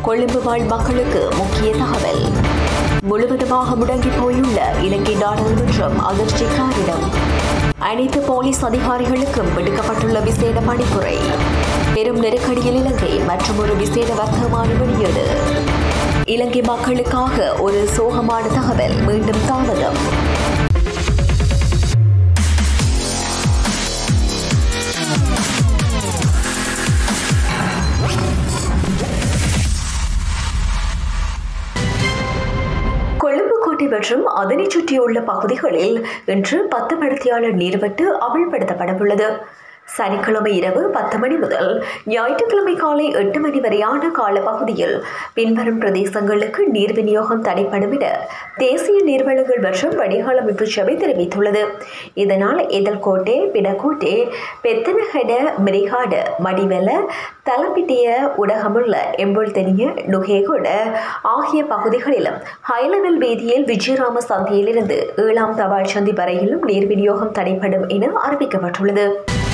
கொழும்பு வாழ் மக்களுக்கு முக்கிய தகவல். முழுவதுமாக முடங்கி போயுள்ள இலங்கை நாடாளுமன்றம் அதிர்ச்சி காரணம். அனைத்து போலீஸ் அதிகாரிகளுக்கும் விடுக்கப்பட்டுள்ள விசேட பணிப்புரை. பெரும் நெருக்கடியில் இலங்கை மற்றும் ஒரு விசேட வர்த்தமான வெளியீடு. இலங்கை மக்களுக்காக ஒரு சோகமான தகவல் மீண்டும் தாமதம். மற்றும் அதனை சுற்றியுள்ள பகுதிகளில் இன்று 10 மணித்தியாளர் நீர்வெட்டு அமல்படுத்தப்படவுள்ளது. சனிக்கிழமை இரவு 10 மணி முதல் ஞாயிற்றுக்கிழமை காலை 8 மணி வரையான காலப்பகுதியில் பின்வரும் பிரதேசங்களுக்கு நீர் விநியோகம் தடைப்படும் என தேசிய நீர்வளங்கள் மற்றும் வடிகால் அமைப்பு சபை தெரிவித்துள்ளது. இதனால் எதல்கோட்டே, பிடக்கோட்டே, பெத்தனஹெட, மிரிகாட, மடிவெல, தலப்பிட்டிய, உடகமுள்ள, எம்புள்தெனிய, நுகேகொட ஆகிய பகுதிகளிலும் ஹைலெவல் வீதியில் விஜயராம சந்தையிலிருந்து 7ஆம் தபால் சந்தி வரையிலும் நீர் விநியோகம் தடைப்படும் என அறிவிக்கப்பட்டுள்ளது.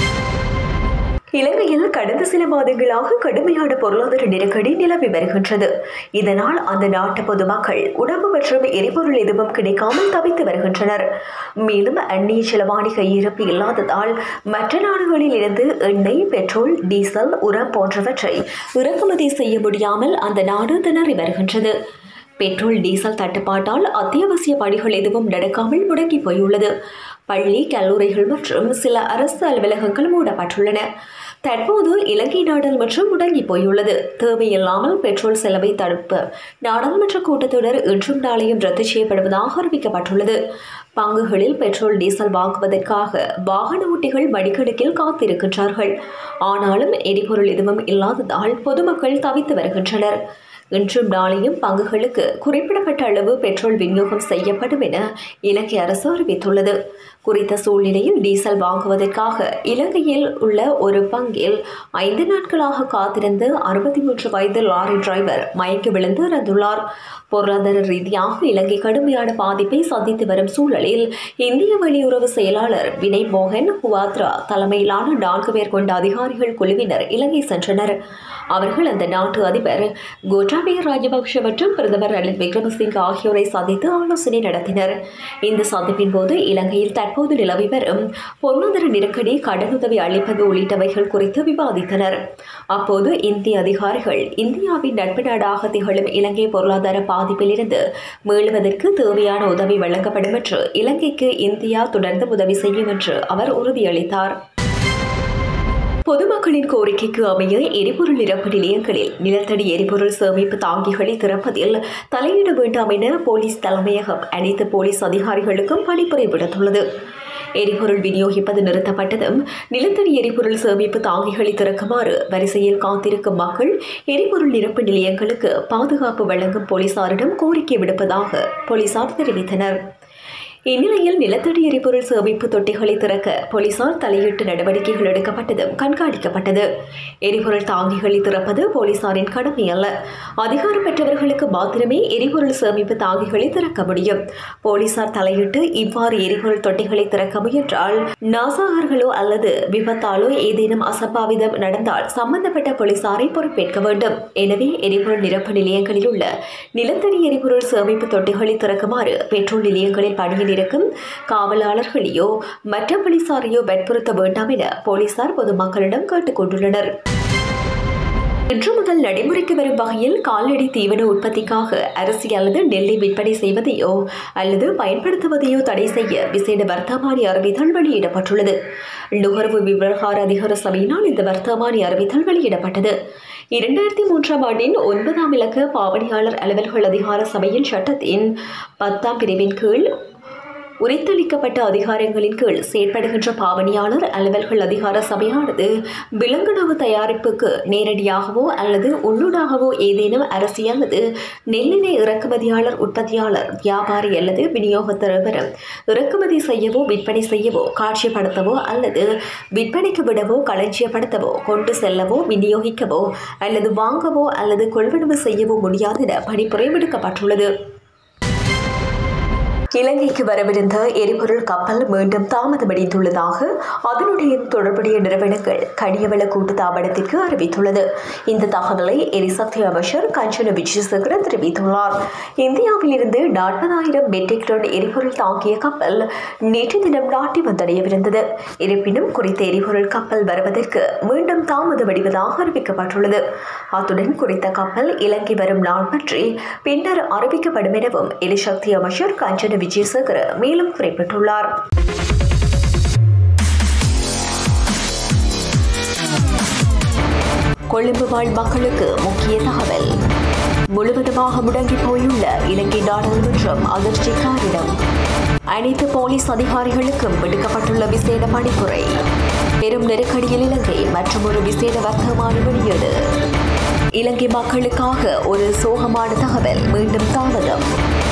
இலங்கையில் கடந்த சில மாதங்களாக கடுமையான பொருளாதார நெருக்கடி நிலவி வருகின்றது. இதனால் அந்த நாட்டு பொதுமக்கள் உணவு மற்றும் எரிபொருள் எதுவும் கிடைக்காமல் தவித்து வருகின்றனர். மேலும் அந்நிய செலவாணி கையிருப்பு இல்லாததால் மற்ற நாடுகளில் இருந்து எண்ணெய், பெட்ரோல், டீசல், உரம் போன்றவற்றை இறக்குமதி செய்ய முடியாமல் அந்த நாடு திணறி வருகின்றது. பெட்ரோல், டீசல் தட்டுப்பாட்டால் அத்தியாவசிய பணிகள் எதுவும் நடக்காமல் முடங்கி போயுள்ளது. பள்ளி, கல்லூரிகள் மற்றும் சில அரசு அலுவலகங்கள் மூடப்பட்டுள்ளன. தற்போது இலங்கை நாடாளுமன்றம் முடங்கி போயுள்ளது. தேவையில்லாமல் பெட்ரோல் செலவை தடுப்பு நாடாளுமன்ற கூட்டத்தொடர் இன்றும் நாளையும் ரத்து செய்யப்படுவதாக அறிவிக்கப்பட்டுள்ளது. பங்குகளில் பெட்ரோல், டீசல் வாங்குவதற்காக வாகன ஓட்டிகள் மணிக்கணக்கில் காத்திருக்கின்றார்கள். ஆனாலும் எரிபொருள் எதுவும் இல்லாததால் பொதுமக்கள் தவித்து வருகின்றனர். இன்றும் நாளையும் பங்குகளுக்கு குறிப்பிடப்பட்ட அளவு பெட்ரோல் விநியோகம் செய்யப்படும் என இலங்கை அரசு அறிவித்துள்ளது. குறித்த சூழ்நிலையில் டீசல் வாங்குவதற்காக இலங்கையில் உள்ள ஒரு பங்கில் 5 நாட்களாக காத்திருந்த 63 வயது லாரி டிரைவர் மயங்கி விழுந்து இறந்துள்ளார். பொருளாதார ரீதியாக இலங்கை கடுமையான பாதிப்பை சந்தித்து வரும் சூழலில் இந்திய வெளியுறவு செயலாளர் வினய் மோகன் குவாத்ரா தலைமையிலான 4 பேர் கொண்ட அதிகாரிகள் குழுவினர் இலங்கை சென்றனர். அவர்கள் அந்த நாட்டு அதிபர் கோட்டாபய ராஜபக்ஷ மற்றும் பிரதமர் ரணில் விக்ரமசிங்க ஆகியோரை சந்தித்து ஆலோசனை நடத்தினர். இந்த சந்திப்பின் போது இலங்கையில் தற்போது நிலவி வரும் பொருளாதார நெருக்கடி, கடனுதவி அளிப்பது உள்ளிட்டவைகள் குறித்து விவாதித்தனர். அப்போது இந்திய அதிகாரிகள் இந்தியாவின் நட்பு நாடாக திகழும் இலங்கை பொருளாதார பாதிப்பில் இருந்து மீளுவதற்கு தேவையான உதவி வழங்கப்படும் என்று இலங்கைக்கு இந்தியா தொடர்ந்து உதவி செய்யும் என்று அவர் உறுதியளித்தார். பொதுமக்களின் கோரிக்கைக்கு அமைய எரிபொருள் நிரப்பு நிலையங்களில் நிலத்தடி எரிபொருள் சேமிப்பு தாங்கிகளை திறப்பதில் தலையிட வேண்டாம் என போலீஸ் தலைமையகம் அனைத்து போலீஸ் அதிகாரிகளுக்கும் பணிப்புரை விடுத்துள்ளது. எரிபொருள் விநியோகிப்பது நிறுத்தப்பட்டதும் நிலத்தடி எரிபொருள் சேமிப்பு தாங்கிகளை திறக்குமாறு வரிசையில் காத்திருக்கும் மக்கள் எரிபொருள் நிரப்பு நிலையங்களுக்கு பாதுகாப்பு வழங்கும் போலீசாரிடம் கோரிக்கை விடுப்பதாக போலீசார் தெரிவித்தனர். இந்நிலையில் நிலத்தடி எரிபொருள் சேமிப்பு தொட்டிகளை திறக்க போலீசார் தலையிட்டு நடவடிக்கைகள் எடுக்கப்பட்டதும் கண்காணிக்கப்பட்டது. எரிபொருள் தாங்கிகளை திறப்பது போலீசாரின் கடமை அல்ல. அதிகாரம் பெற்றவர்களுக்கு மாத்திரமே எரிபொருள் சேமிப்பு தாங்கிகளை திறக்க முடியும். போலீசார் தலையிட்டு இவ்வாறு எரிபொருள் தொட்டிகளை திறக்க முயன்றால் நாசகர்களோ அல்லது விபத்தாலோ ஏதேனும் அசம்பாவிதம் நடந்தால் சம்பந்தப்பட்ட போலீசாரை பொறுப்பேற்க வேண்டும். எனவே எரிபொருள் நிரப்பு நிலையங்களில் உள்ள நிலத்தடி எரிபொருள் சேமிப்பு தொட்டிகளை திறக்குமாறு பெட்ரோல் நிலையங்களில் பணியில் இருக்கும் காவலாளர்களையோ மற்ற போலீசாரையோ வற்புறுத்த வேண்டாம் என போலீசார் பொதுமக்களிடம் கேட்டுக் கொண்டுள்ளனர். இன்று முதல் நடைமுறைக்கு வரும் வகையில் கால்நடை தீவன உற்பத்திக்காக அரிசி அல்லது நெல்லை விற்பனை செய்வதையோ அல்லது பயன்படுத்துவதையோ தடை செய்ய விசேட வர்த்தமானி அறிவித்தல் வெளியிடப்பட்டுள்ளது. நுகர்வு விவகார அதிகார சபையினால் இந்த வர்த்தமானி அறிவித்தல் வெளியிடப்பட்டது. 2003ஆம் ஆண்டின் 9ஆம் இலக்க பாவனையாளர் அலுவல்கள் அதிகார சபையின் சட்டத்தின் 10ஆம் பிரிவின் கீழ் உரித்தளிக்கப்பட்ட அதிகாரங்களின் கீழ் செயற்படுகின்ற பாவனையாளர் அலுவல்கள் அதிகார சபையானது விலங்குணவு தயாரிப்புக்கு நேரடியாகவோ அல்லது உள்ளூடாகவோ ஏதேனும் அரிசி அல்லது நெல்லினை இறக்குமதியாளர், உற்பத்தியாளர், வியாபாரி அல்லது விநியோகத்தரவர் இறக்குமதி செய்யவோ விற்பனை செய்யவோ காட்சிப்படுத்தவோ அல்லது விற்பனைக்கு விடவோ களஞ்சியப்படுத்தவோ கொண்டு செல்லவோ விநியோகிக்கவோ அல்லது வாங்கவோ அல்லது கொள்வனவு செய்யவோ முடியாத பணிப்புரை விடுக்கப்பட்டுள்ளது. இலங்கைக்கு வரவிருந்த எரிபொருள் கப்பல் மீண்டும் தாமதமடைந்துள்ளதாக அதனுடைய தொடர்புடைய நிறுவனங்கள் கடியவள கூட்டுத்தாபனத்திற்கு அறிவித்துள்ளது. இந்த தகவலை எரிசக்தி அமைச்சர் கஞ்சன விஜயசேகரன் தெரிவித்துள்ளார். இந்தியாவில் இருந்து 40,000 மெட்ரிக் டன் எரிபொருள் தாங்கிய கப்பல் நேற்று தினம் நாட்டை வந்தடையவிருந்தது. இருப்பினும் குறித்த எரிபொருள் கப்பல் வருவதற்கு மீண்டும் தாமதமடைவதாக அறிவிக்கப்பட்டுள்ளது. அத்துடன் குறித்த கப்பல் இலங்கை வரும் நாள் பற்றி பின்னர் அறிவிக்கப்படும் எனவும் எரிசக்தி அமைச்சர் கஞ்சன விஜயசேகர மேலும் குறிப்பிட்டுள்ளார். கொழும்பு வாழ் மக்களுக்கு முக்கிய தகவல். முழுவதுமாக முடங்கி போயுள்ள இலங்கை நாடாளுமன்றம் அதிர்ச்சி காரணம். அனைத்து போலீஸ் அதிகாரிகளுக்கும் விடுக்கப்பட்டுள்ள விசேட பணிப்புரை. பெரும் நெருக்கடியில் இலங்கை மற்றும் ஒரு விசேட வர்த்தமான வெளியீடு. இலங்கை மக்களுக்காக ஒரு சோகமான தகவல் மீண்டும் தாமதம்.